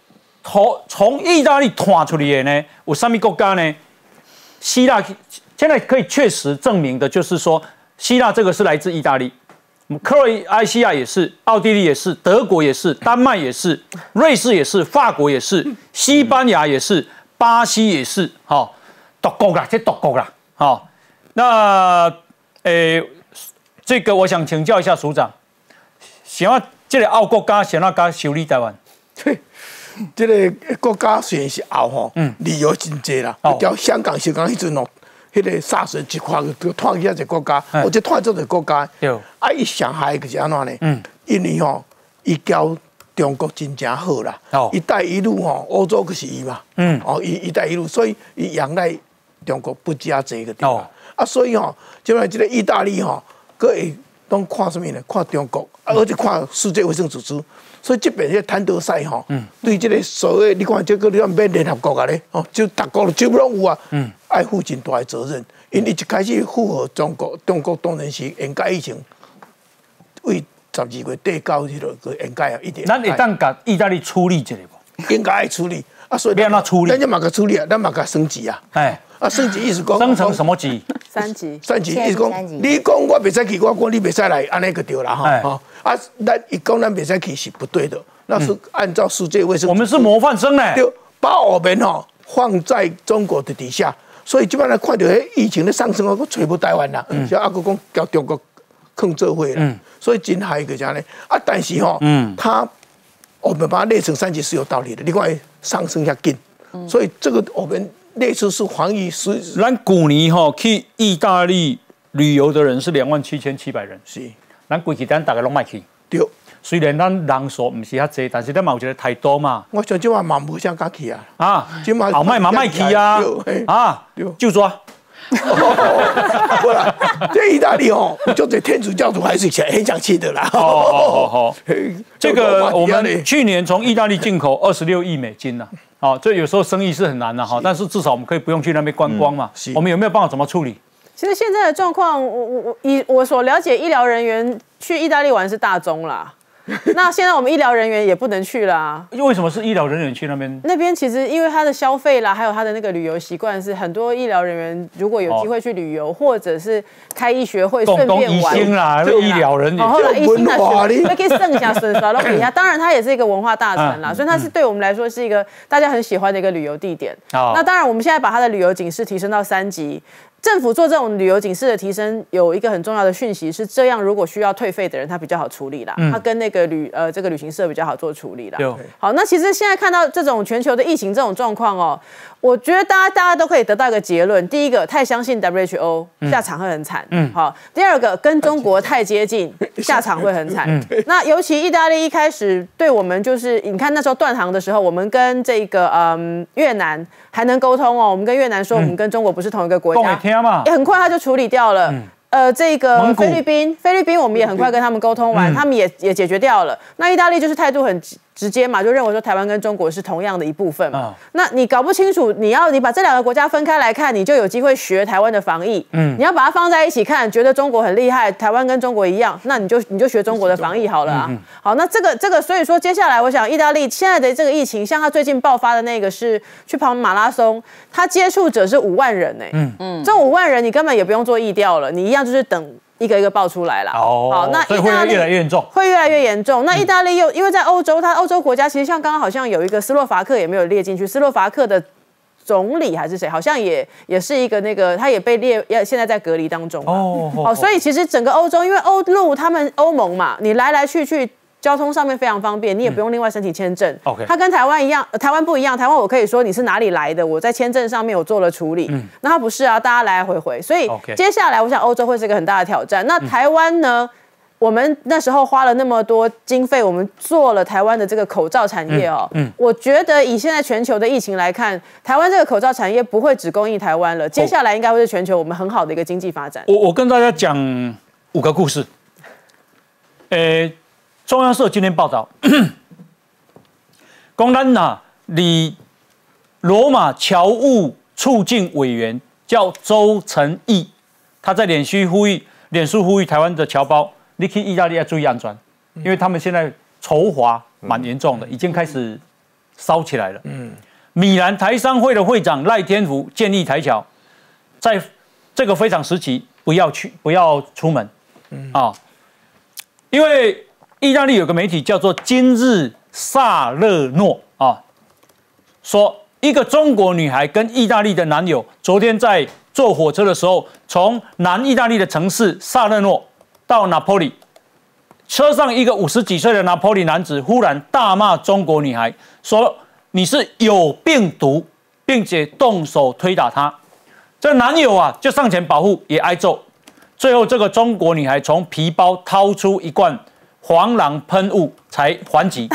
从从意大利传出来的呢，有什么国家呢？希腊现在可以确实证明的就是说，希腊这个是来自意大利，克罗埃西亚也是，奥地利也是，德国也是，丹麦也是，瑞士也是，法国也是，西班牙也是，巴西也是，好，独国啦，这独国啦，好，那诶，这个我想请教一下署长，想要这个奥国家想要甲修理台湾？ 这个国家虽然是后吼，旅游真济啦，条香港、香港迄阵哦，迄个沙士一看就探去遐一个国家，或者探做一个国家。啊，伊上海就是安怎呢？因为吼，伊交中国真正好啦。一带一路吼，欧洲就是伊嘛。嗯。哦，伊一带一路，所以伊仰赖中国不加这个地方。啊，所以吼，即摆这个意大利吼，佮会拢看什么呢？看中国，而且看世界卫生组织。所以这边这谭德赛吼，对这个所谓你看这个你看免联合国啊咧，哦，就各国就拢有啊，爱负真大的责任。因为一开始附和中国，中国当然是应该以前为十二月底到迄个应该啊一点。 咱会当甲意大利处理这个无？应该爱处理啊，所以要怎处理？ 咱就嘛个处理啊，咱嘛个升级啊。哎，啊升级意思讲升成什么级？ 三级。 三级意思讲，你讲我袂使去，我讲你袂使来，安尼就对啦哈。啊，咱一讲咱袂使去是不对的，那是按照世界卫生。 我们是模范生呢， 就把我们哈放在中国的底下，所以基本上看到疫情的上升，我吹不台湾啦，像阿哥讲叫中国控制会啦，所以真害个这样呢。啊，但是哈，他我们把它列成三级是有道理的，另外上升下紧，所以这个我们列出是防疫是。 咱去年哈去意大利旅游的人是两万七千七百人， 是。 咱规气咱大家拢卖去， 对。 虽然咱人数唔是遐济，但是咱嘛有一个态度嘛。 我想即话嘛无啥敢去啊。 啊，后卖嘛卖去啊。啊，就抓。 不啦，在意大利哦，就这天主教徒还是很想去的啦。 好好好，这个我们去年从意大利进口二十六亿美金呐。好，这有时候生意是很难的哈，但是至少我们可以不用去那边观光嘛。我们有没有办法怎么处理？ 其实现在的状况，我我我以我所了解，医疗人员去意大利玩是大宗啦。那现在我们医疗人员也不能去啦。 为什么是医疗人员去那边？ 那边其实因为他的消费啦，还有他的那个旅游习惯，是很多医疗人员如果有机会去旅游，哦、或者是开医学会顺便玩。 医啦，医疗人员。 后来医生啊，那可以剩下损少到底下。当然，他也是一个文化大城啦，所以他是对我们来说是一个大家很喜欢的一个旅游地点。哦、那当然，我们现在把它的旅游警示提升到三级。政府做这种旅游警示的提升，有一个很重要的讯息是，这样如果需要退费的人，他比较好处理啦。嗯、他跟那个旅呃这个旅行社比较好做处理啦。好，那其实现在看到这种全球的疫情这种状况哦，我觉得大家大家都可以得到一个结论：第一个，太相信 W H O， 下场会很惨。嗯，好。第二个，跟中国太接近，下场会很惨。嗯、那尤其意大利一开始对我们就是，你看那时候断航的时候，我们跟这个嗯越南还能沟通哦，我们跟越南说我们跟中国不是同一个国家。也很快他就处理掉了。嗯、呃，这个菲律宾，菲律宾我们也很快跟他们沟通完，嗯、他们也也解决掉了。那意大利就是态度很直接嘛，就认为说台湾跟中国是同样的一部分嘛。哦、那你搞不清楚，你要你把这两个国家分开来看，你就有机会学台湾的防疫。嗯，你要把它放在一起看，觉得中国很厉害，台湾跟中国一样，那你就你就学中国的防疫好了啊。嗯嗯、好，那这个这个，所以说接下来我想，意大利现在的这个疫情，像他最近爆发的那个是去跑马拉松，他接触者是五万人哎、欸。嗯嗯，这五万人你根本也不用做疫调了，你一样就是等。一个一个爆出来了， 哦，好，那所以会越来越严重， 会越来越严重。那意大利又因为在欧洲，它欧洲国家其实像刚刚好像有一个斯洛伐克也没有列进去，斯洛伐克的总理还是谁，好像也也是一个那个，他也被列，现在在隔离当中。哦，好，所以其实整个欧洲，因为欧陆他们欧盟嘛，你来来去去。交通上面非常方便，你也不用另外申请签证。OK，它跟台湾一样，台湾不一样。台湾我可以说你是哪里来的，我在签证上面我做了处理。嗯，那它不是啊，大家来来回回。所以接下来我想欧洲会是一个很大的挑战。那台湾呢？嗯、我们那时候花了那么多经费，我们做了台湾的这个口罩产业哦。嗯，嗯我觉得以现在全球的疫情来看，台湾这个口罩产业不会只供应台湾了，接下来应该会是全球我们很好的一个经济发展。 我我跟大家讲五个故事。诶。中央社今天报道，公安呐，里罗马侨务促进委员叫周成义，他在脸书呼吁，脸书呼吁台湾的侨胞，你去意大利要注意安全，因为他们现在仇华蛮严重的，已经开始烧起来了。嗯，米兰台商会的会长赖天福建议台侨在这个非常时期不要去，不要出门。嗯啊，因为意大利有个媒体叫做《今日萨勒诺》啊，说一个中国女孩跟意大利的男友昨天在坐火车的时候，从南意大利的城市萨勒诺到拿坡里。车上一个五十几岁的拿坡里男子忽然大骂中国女孩，说你是有病毒，并且动手推打她。这男友啊就上前保护，也挨揍。最后这个中国女孩从皮包掏出一罐防狼喷雾才还击。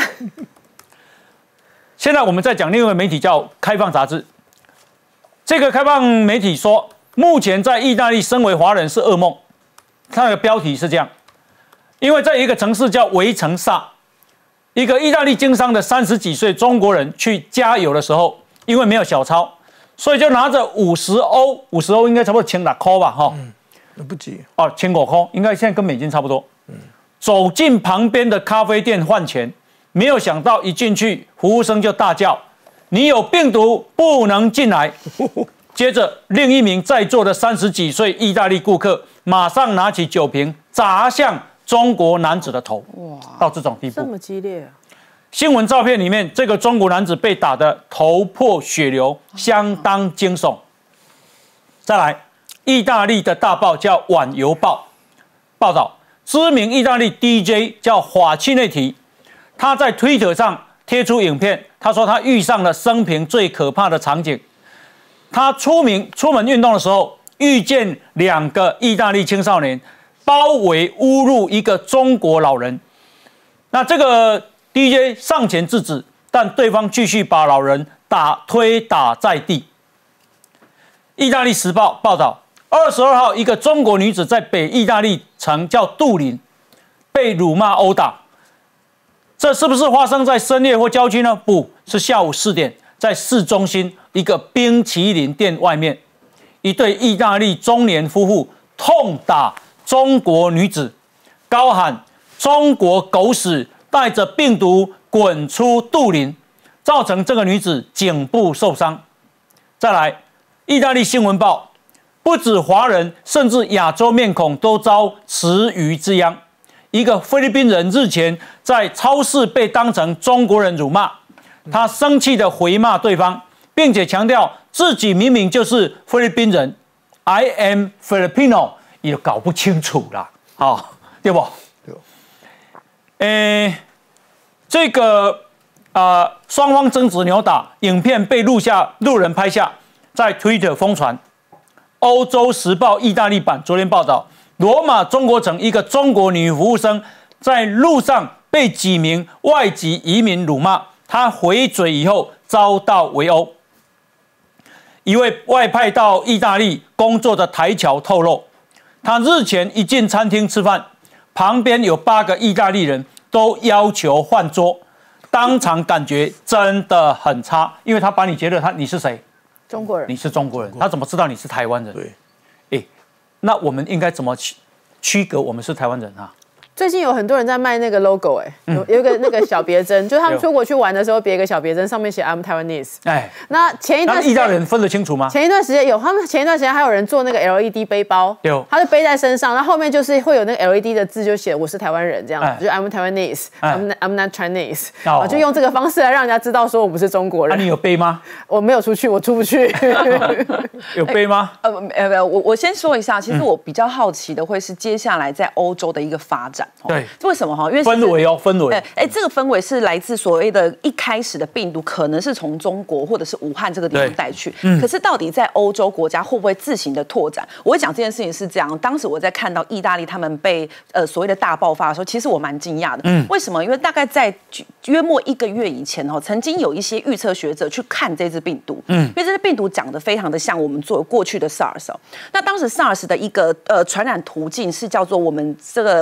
现在我们在讲另外一个媒体叫开放杂志，这个开放媒体说，目前在意大利身为华人是噩梦。它的标题是这样。因为在一个城市叫维城萨，一个意大利经商的三十几岁中国人去加油的时候，因为没有小钞，所以就拿着五十欧，五十欧应该差不多千六块吧，哈， 嗯，不急哦，千五块，应该现在跟美金差不多。嗯，走进旁边的咖啡店换钱，没有想到一进去，服务生就大叫：“你有病毒，不能进来！”接着，另一名在座的三十几岁意大利顾客马上拿起酒瓶砸向中国男子的头，哇，到这种地步， 这么激烈啊！ 新闻照片里面，这个中国男子被打得头破血流，相当惊悚。再来，意大利的大报叫《晚邮报》报道，知名意大利 D J 叫法契内提，他在推特上贴出影片，他说他遇上了生平最可怕的场景。他出名出门运动的时候，遇见两个意大利青少年包围侮辱一个中国老人，那这个 D J 上前制止，但对方继续把老人打推打在地。意大利时报报道，二十二号，一个中国女子在北意大利城叫杜林被辱骂殴打，这是不是发生在深夜或郊区呢？不是，下午四点，在市中心一个冰淇淋店外面，一对意大利中年夫妇痛打中国女子，高喊中国狗屎，带着病毒滚出杜林，造成这个女子颈部受伤。再来，意大利新闻报，不止华人，甚至亚洲面孔都遭池鱼之殃。一个菲律宾人日前在超市被当成中国人辱骂，他生气地回骂对方，并且强调自己明明就是菲律宾人 ，I am Filipino。也搞不清楚啦，好、哦，对不？对。诶，这个啊，双、呃、方争执扭打，影片被录下，路人拍下，在 Twitter 疯传。欧洲时报意大利版昨天报道，罗马中国城一个中国女服务生在路上被几名外籍移民辱骂，她回嘴以后遭到围殴。一位外派到意大利工作的台侨透露。他日前一进餐厅吃饭，旁边有八个意大利人都要求换桌，当场感觉真的很差，因为他把你觉得他你是谁？ 中国人， 你是中国人，他怎么知道你是台湾人？对，哎，那我们应该怎么区区隔我们是台湾人啊？ 最近有很多人在卖那个 logo， 哎、欸，有有一个那个小别针，就是他们出国去玩的时候别一个小别针，上面写 I'm Taiwanese。哎，那前一段时间， 意大利人分得清楚吗？ 前一段时间有，他们前一段时间还有人做那个 L E D 背包，有，他就背在身上，那后面就是会有那个 L E D 的字，就写我是台湾人这样，哎、就 I'm Taiwanese，I'm、哎、I'm not Chinese，、哦、就用这个方式来让人家知道说我不是中国人。 那、啊、你有背吗？ 我没有出去，我出不去。 有背吗？ 呃呃，我我先说一下，其实我比较好奇的会是接下来在欧洲的一个发展。 对， 为什么哈？因为氛围哦，氛围。 哎哎，这个氛围是来自所谓的一开始的病毒，可能是从中国或者是武汉这个地方带去。嗯。可是到底在欧洲国家会不会自行的拓展？我会讲这件事情是这样。当时我在看到意大利他们被呃所谓的大爆发的时候，其实我蛮惊讶的。嗯。为什么？因为大概在约莫一个月以前哦，曾经有一些预测学者去看这支病毒。嗯。因为这支病毒长得非常的像我们做过去的 SARS 哦。那当时 SARS 的一个呃传染途径是叫做我们这个冠状病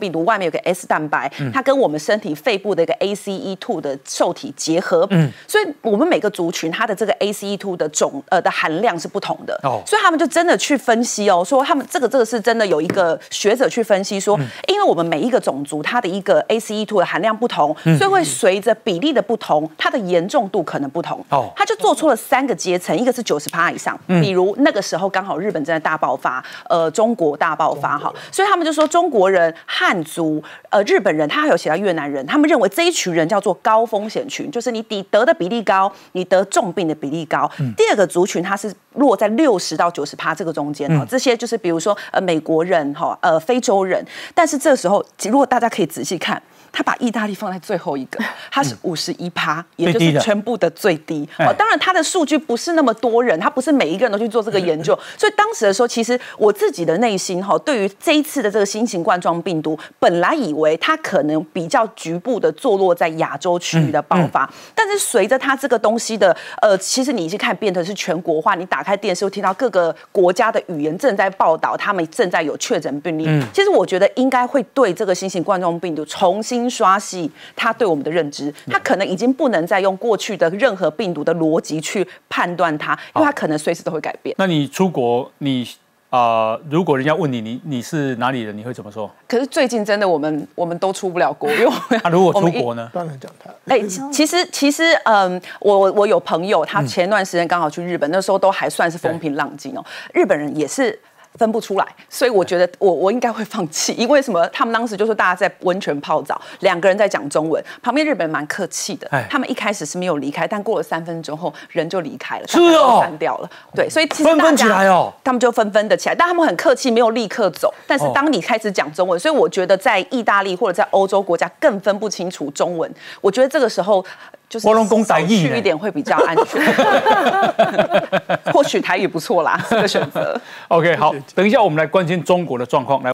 病毒外面有个 S 蛋白，嗯、它跟我们身体肺部的一个 A C E 二 的受体结合，嗯，所以我们每个族群它的这个 A C E 二 的总呃的含量是不同的，哦，所以他们就真的去分析哦，说他们这个这个是真的有一个学者去分析说，嗯、因为我们每一个种族它的一个 A C E 二 的含量不同，嗯、所以会随着比例的不同，它的严重度可能不同，哦，他就做出了三个阶层，一个是九十趴以上，嗯、比如那个时候刚好日本正在大爆发，呃，中国大爆发哈，所以他们就说中国人、汉族、呃日本人，他还有写到越南人，他们认为这一群人叫做高风险群，就是你得的比例高，你得重病的比例高。嗯、第二个族群它是落在六十到九十趴这个中间，嗯、这些就是比如说呃美国人哈，呃非洲人，但是这时候如果大家可以仔细看。他把意大利放在最后一个，他是五十一趴，也就是全部的最低。哦，当然他的数据不是那么多人，他不是每一个人都去做这个研究，所以当时的时候，其实我自己的内心哈，对于这一次的这个新型冠状病毒，本来以为它可能比较局部的坐落在亚洲区域的爆发，嗯嗯、但是随着它这个东西的呃，其实你已经看变成是全国化，你打开电视会听到各个国家的语言正在报道，他们正在有确诊病例。嗯、其实我觉得应该会对这个新型冠状病毒重新刷新它对我们的认知，它可能已经不能再用过去的任何病毒的逻辑去判断它，因为它可能随时都会改变。 那你出国，你啊、呃，如果人家问你，你你是哪里人，你会怎么说？ 可是最近真的我们我们都出不了国，因为他、啊、如果出国呢？ 当然讲他。 哎、欸，其实其实嗯，我我有朋友，他前段时间刚好去日本，那时候都还算是风平浪静哦。日本人也是。分不出来，所以我觉得我我应该会放弃，因为什么？他们当时就说大家在温泉泡澡，两个人在讲中文，旁边日本人蛮客气的，他们一开始是没有离开，但过了三分钟后人就离开了， 是哦， 散掉了，对，所以其实纷纷起来哦， 他们就纷纷的起来，但他们很客气，没有立刻走。但是当你开始讲中文，所以我觉得在意大利或者在欧洲国家更分不清楚中文，我觉得这个时候。就是少去一点会比较安全，或许台语不错啦，这个选择。 OK， 好，等一下我们来关心中国的状况。来，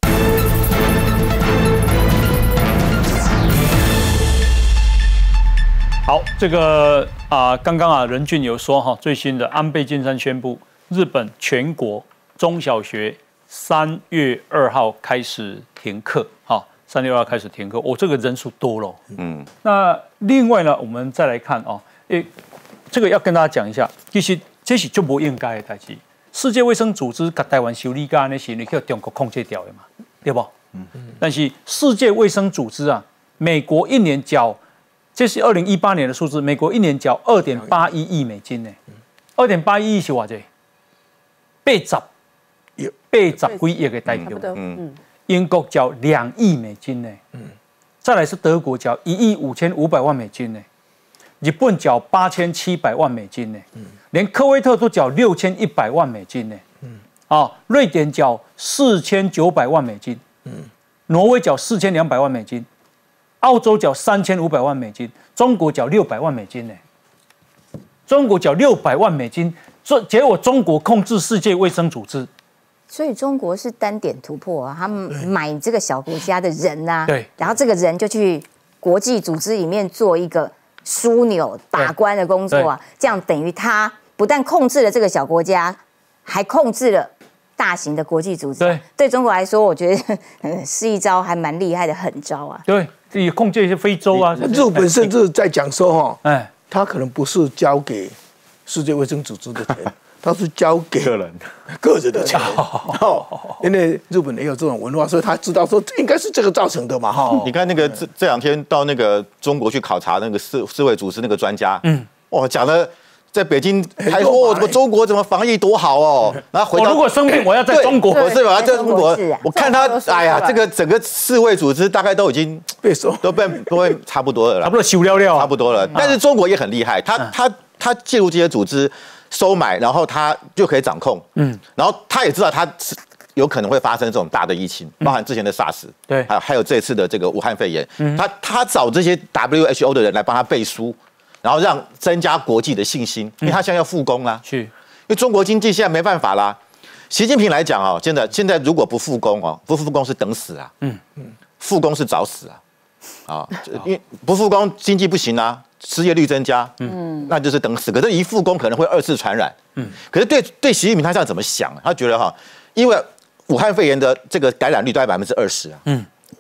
好，这个啊，刚刚啊，任俊有说哈，最新的安倍晋三宣布，日本全国中小学三月二号开始停课，哈。三六二开始停课，哦，这个人数多了。嗯，那另外呢，我们再来看哦，诶，这个要跟大家讲一下，其实这是就不应该的代志。世界卫生组织把台湾修理干那些，你叫中国控制掉的嘛，对不？嗯嗯。但是世界卫生组织啊，美国一年缴，这是二零一八年的数字，美国一年缴二点八一亿美金呢，二点八一亿是偌济？八十，八十几亿的代币。嗯。英国缴两亿美金呢，嗯，再来是德国缴一亿五千五百万美金呢，日本缴八千七百万美金呢，嗯，连科威特都缴六千一百万美金呢，嗯，啊，瑞典缴四千九百万美金，嗯，挪威缴四千两百万美金，澳洲缴三千五百万美金，中国缴六百万美金呢，中国缴六百万美金，结果中国控制世界卫生组织。 所以中国是单点突破啊，他们买这个小国家的人啊， 对， 然后这个人就去国际组织里面做一个枢纽把关的工作啊，这样等于他不但控制了这个小国家，还控制了大型的国际组织。对，对中国来说，我觉得、呃、是一招还蛮厉害的狠招啊。 对，自己控制一些非洲啊， 日本甚至在讲说哈，哎，他可能不是交给世界卫生组织的钱。他是交给个人个人的钱，因为日本也有这种文化，所以他知道说应该是这个造成的嘛，哈。 你看那个这这两天到那个中国去考察那个世世卫组织那个专家，嗯，哇，讲的在北京还说哦，怎么中国怎么防疫多好哦，然后回到我如果生病我要在中国， 我是我要在中国，我看他哎呀，这个整个世卫组织大概都已经被收， 都被都会差不多了啦， 差不多修了了， 差不多了。但是中国也很厉害，他他他介入这些组织。收买，然后他就可以掌控，嗯，然后他也知道他有可能会发生这种大的疫情，包含之前的 SARS， 对，还有还有这次的这个武汉肺炎，嗯，他他找这些 W H O 的人来帮他背书，然后让增加国际的信心，因为他现在要复工啦， 是，因为中国经济现在没办法啦。习近平来讲哦，现在现在如果不复工哦，不复工是等死啊，嗯嗯，复工是找死啊，啊，因为不复工经济不行啊。失业率增加，嗯，那就是等死。可是，一复工可能会二次传染，嗯。可是对对习近平他这样怎么想？他觉得哈，因为武汉肺炎的这个感染率大概百分之二十啊，嗯，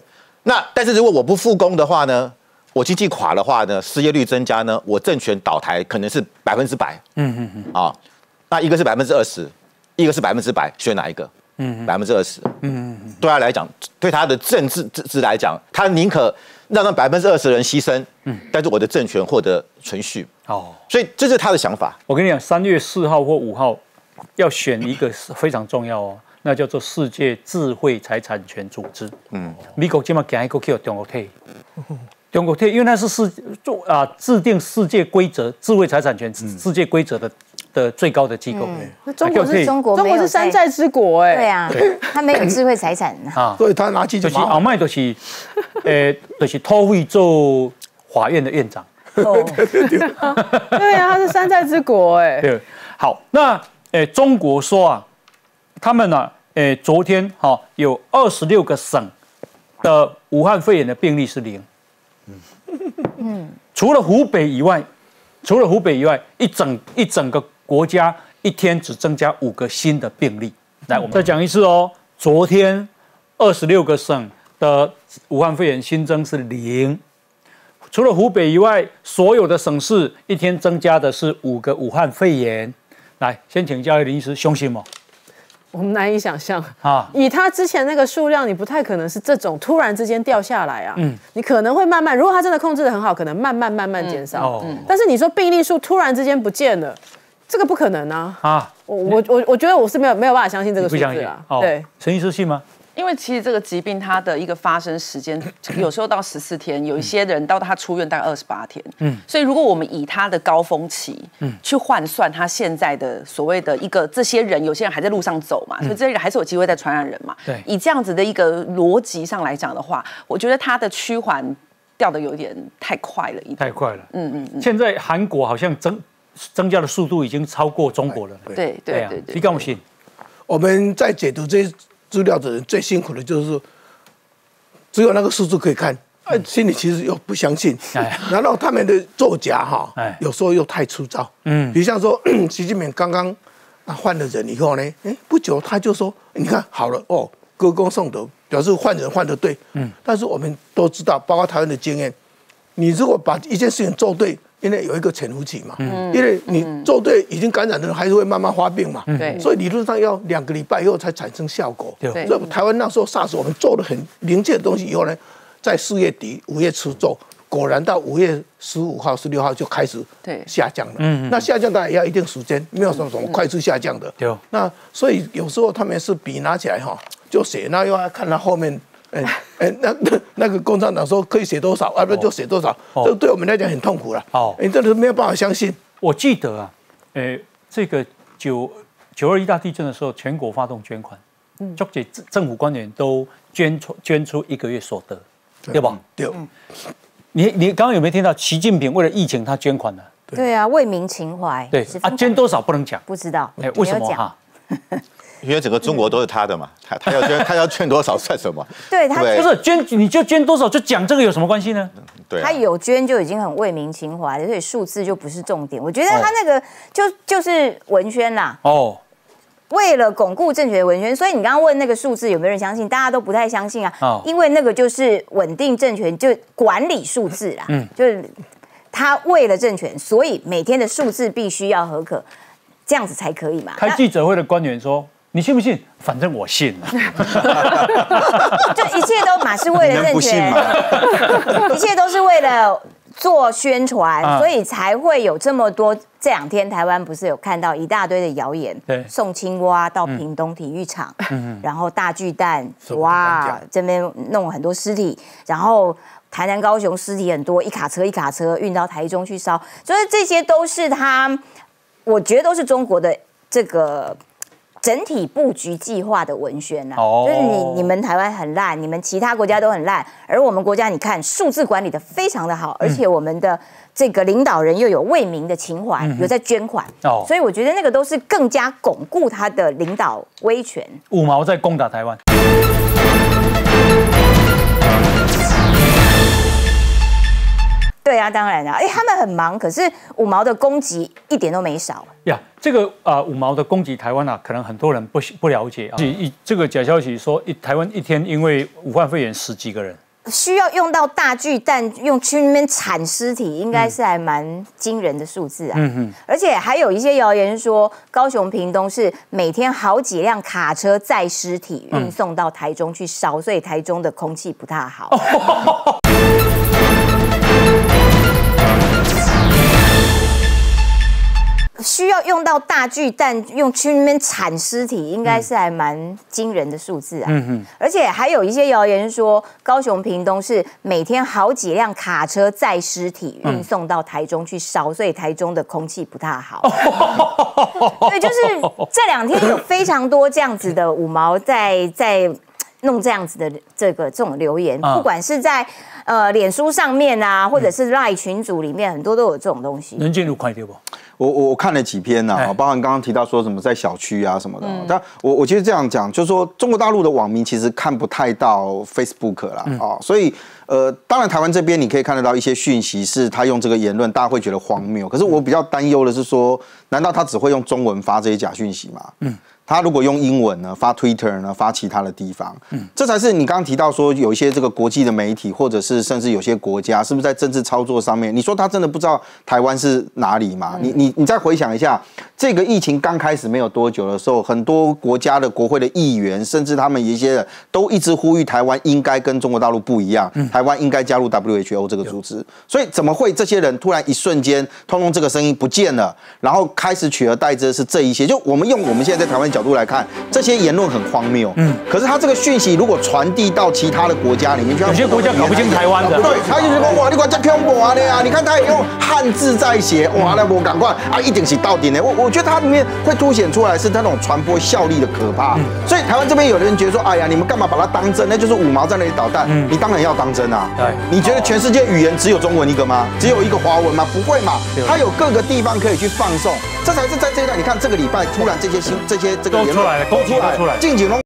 那但是如果我不复工的话呢，我经济垮的话呢，失业率增加呢，我政权倒台可能是百分之百。嗯嗯嗯。啊，那一个是百分之二十，一个是百分之百，选哪一个？嗯，百分之二十。嗯嗯。对他来讲，对他的政治治来讲，他宁可让那百分之二十的人牺牲，嗯，但是我的政权获得存续。哦，所以这是他的想法。 我跟你讲，三月四号或五号要选一个非常重要哦。那叫做世界智慧财产权组织。嗯，美国今嘛讲一个叫中国体，中国体因为那是世做啊制定世界规则智慧财产权世界规则的的最高的机构。 那中国是中国，中国是山寨之国哎。 对啊，他没有智慧财产啊， 所以他拿去就是后面就是，诶，就是托位做法院的院长。 对对对，对啊，他是山寨之国哎。 对，好，那诶，中国说啊。他们呢、啊，诶，昨天哈、哦、有二十六个省的武汉肺炎的病例是零，嗯，除了湖北以外，除了湖北以外，一整一整个国家一天只增加五个新的病例。来，我们再讲一次哦，昨天二十六个省的武汉肺炎新增是零，除了湖北以外，所有的省市一天增加的是五个武汉肺炎。来，先请教林医师，相信吗？ 我们难以想象啊！以他之前那个数量，你不太可能是这种突然之间掉下来啊。嗯，你可能会慢慢，如果他真的控制得很好，可能慢慢慢慢减少。嗯，但是你说病例数突然之间不见了，这个不可能啊！啊，我我我我觉得我是没有没有办法相信这个数字啊。对， 陈医师信吗？ 因为其实这个疾病它的一个发生时间，有时候到十四天，有一些人到他出院大概二十八天。嗯，所以如果我们以他的高峰期，嗯，去换算他现在的所谓的一个这些人，有些人还在路上走嘛，所以这些人还是有机会再传染人嘛。对，以这样子的一个逻辑上来讲的话，我觉得它的趋缓掉的有点太快了一点。 太快了。嗯嗯嗯。现在韩国好像增增加的速度已经超过中国了。 对对对对对。 你敢信？ 我们在解读这些资料的人最辛苦的就是只有那个数字可以看，啊，心里其实又不相信，然后他们的作假哈，有时候又太粗糙，嗯，比如像说习近平刚刚啊换了人以后呢，哎，不久他就说，你看好了哦，歌功颂德，表示换人换得对，嗯，但是我们都知道，包括台湾的经验，你如果把一件事情做对。因为有一个潜伏期嘛，嗯、因为你做对已经感染的人还是会慢慢发病嘛，嗯、所以理论上要两个礼拜以后才产生效果。对，所以台湾那时候 SARS 我们做了很明确的东西以后呢，在四月底五月初做，果然到五月十五号、十六号就开始下降了。嗯，那下降当然也要一定时间，没有什么什么快速下降的。对，那所以有时候他们是笔拿起来哈就写，那又要看他后面。哎哎，那那那个共产党说可以写多少啊，不就写多少，这、哦、对我们来讲很痛苦了。哦，你真的是没有办法相信。 我记得啊，呃，这个九九二一大地震的时候，全国发动捐款，嗯，各级政府官员都捐出捐出一个月所得，对吧？ 对。 嗯、你你刚刚有没有听到习近平为了疫情他捐款呢？ 对啊，为民情怀。 对啊，捐多少不能讲， 不知道。 哎，为什么哈？ 因为整个中国都是他的嘛，他他要捐，他要捐多少算什么？ 对他不是捐，你就捐多少，就讲这个有什么关系呢？ 对、啊， 他有捐就已经很为民情怀了，所以数字就不是重点。我觉得他那个就就是文宣啦，哦，为了巩固政权的文宣，所以你刚刚问那个数字有没有人相信？大家都不太相信啊，哦、因为那个就是稳定政权，就管理数字啦，嗯，就是他为了政权，所以每天的数字必须要合可，这样子才可以嘛。 开记者会的官员说。你信不信？反正我信了。 就一切都马是为了政权，一切都是为了做宣传，啊、所以才会有这么多。这两天台湾不是有看到一大堆的谣言，对，送青蛙到屏东体育场，嗯、然后大巨蛋，哇，这边弄很多尸体，然后台南、高雄尸体很多，一卡车一卡车运到台中去烧，所以这些都是他，我觉得都是中国的这个。整体布局计划的文宣呐、啊， oh. 就是你你们台湾很烂，你们其他国家都很烂，而我们国家你看数字管理的非常的好，而且我们的这个领导人又有为民的情怀，嗯、有在捐款， oh. 所以我觉得那个都是更加巩固他的领导威权。 五毛在攻打台湾。 对啊，当然啊，哎，他们很忙，可是五毛的攻击一点都没少呀。这个啊、呃，五毛的攻击台湾啊，可能很多人不不了解啊。以这个假消息说，一台湾一天因为武汉肺炎十几个人， 需要用到大巨蛋用去那边铲尸体，应该是还蛮惊人的数字啊。嗯嗯。而且还有一些谣言说，高雄、屏东是每天好几辆卡车载尸体运送到台中去烧，所以台中的空气不太好。需要用到大巨蛋用去那边铲尸体，应该是还蛮惊人的数字啊。嗯嗯。而且还有一些谣言说，高雄、屏东是每天好几辆卡车载尸体运送到台中去烧，所以台中的空气不太好。对，就是这两天有非常多这样子的五毛在在弄这样子的这个这种留言，不管是在呃脸书上面啊，或者是 LINE 群组里面，很多都有这种东西。 能进入快点不？ 我我我看了几篇呐、啊，包含刚刚提到说什么在小区啊什么的，嗯、但我我觉得这样讲，就是说中国大陆的网民其实看不太到 Facebook 啦，嗯、哦，所以呃，当然台湾这边你可以看得到一些讯息是他用这个言论，大家会觉得荒谬。可是我比较担忧的是说，难道他只会用中文发这些假讯息吗？嗯。他如果用英文呢，发 Twitter 呢，发其他的地方，嗯，这才是你刚刚提到说有一些这个国际的媒体，或者是甚至有些国家，是不是在政治操作上面？你说他真的不知道台湾是哪里吗？嗯、你你你再回想一下，这个疫情刚开始没有多久的时候，很多国家的国会的议员，甚至他们一些人都一直呼吁台湾应该跟中国大陆不一样，嗯、台湾应该加入 W H O 这个组织。所以怎么会这些人突然一瞬间，通通这个声音不见了，然后开始取而代之的是这一些？就我们用我们现在在台湾角度来看，这些言论很荒谬。嗯，可是他这个讯息如果传递到其他的国家里面， 有些国家搞不清台湾的， 对，他就是说哇，你管这恐怖啊的啊！你看他也用汉字在写，哇，那我赶快啊，一定是到底呢。我我觉得它里面会凸显出来是那种传播效力的可怕。嗯、所以台湾这边有人觉得说，哎呀，你们干嘛把它当真？那就是五毛在那里捣蛋。嗯、你当然要当真啊。对，你觉得全世界语言只有中文一个吗？只有一个华文吗？不会嘛，它有各个地方可以去放送。这才是在这一段，你看这个礼拜突然这些新这些这个言论。出来，近景龙。